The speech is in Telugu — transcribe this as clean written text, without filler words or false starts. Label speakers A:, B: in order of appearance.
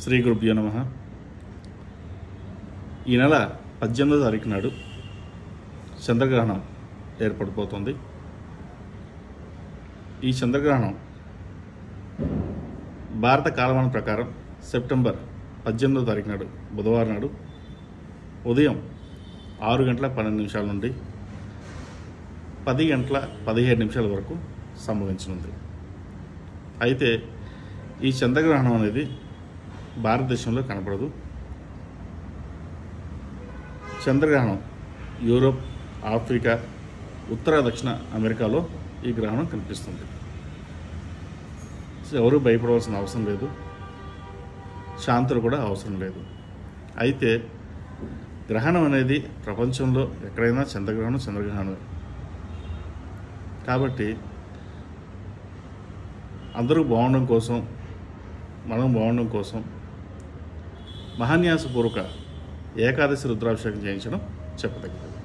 A: శ్రీ గురుభ్యో నమః. ఈ నెల 18వ తారీఖు నాడు చంద్రగ్రహణం ఏర్పడిపోతుంది. ఈ చంద్రగ్రహణం భారత కాలమానం ప్రకారం సెప్టెంబర్ 18వ తారీఖు నాడు బుధవారం నాడు ఉదయం 6:12 నుండి 10:17 వరకు సంభవించనుంది. అయితే ఈ చంద్రగ్రహణం అనేది భారతదేశంలో కనపడదు. చంద్రగ్రహణం యూరోప్, ఆఫ్రికా, ఉత్తర దక్షిణ అమెరికాలో ఈ గ్రహణం కనిపిస్తుంది. ఎవరూ భయపడవలసిన అవసరం లేదు, శాంతులు కూడా అవసరం లేదు. అయితే గ్రహణం అనేది ప్రపంచంలో ఎక్కడైనా చంద్రగ్రహణమే. కాబట్టి అందరూ బాగుండడం కోసం, మనం బాగుండడం కోసం మహాన్యాసపూర్వక ఏకాదశి రుద్రాభిషేకం చేయించడం చెప్పదగినది.